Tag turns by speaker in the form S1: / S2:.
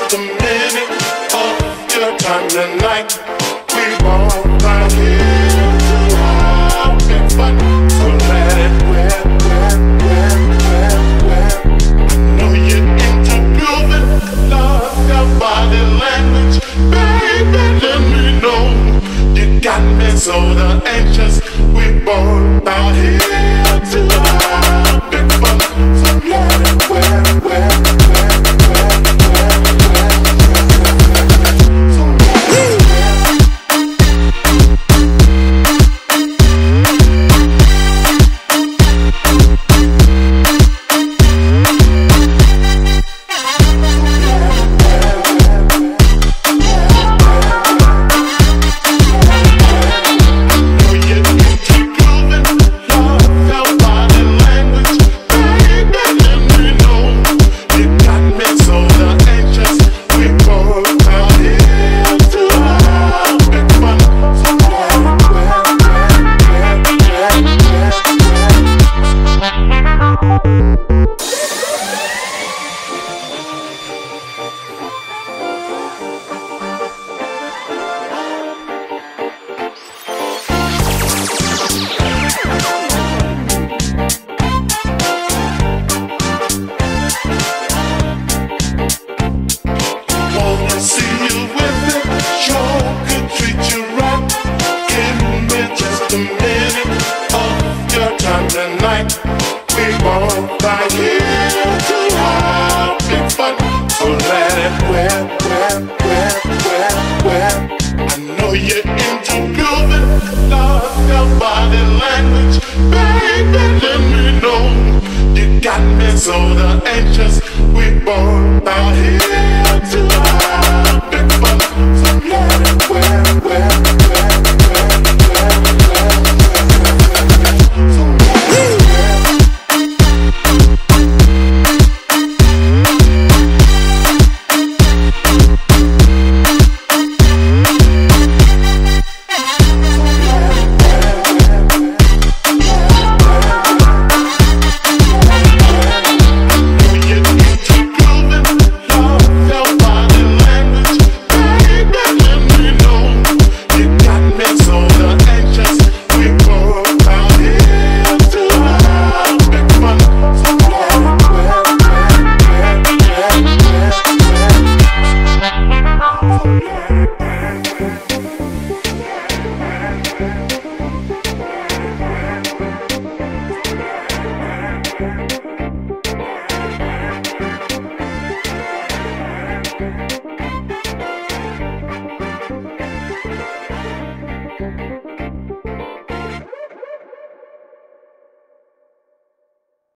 S1: just a minute of your time tonight. We both right here to have fun. So let it wet. I know you're into grooving, love your body language. Baby, let me know. You got me so anxious. We both out here to have big fun. So let it wet. So anxious, we both out here.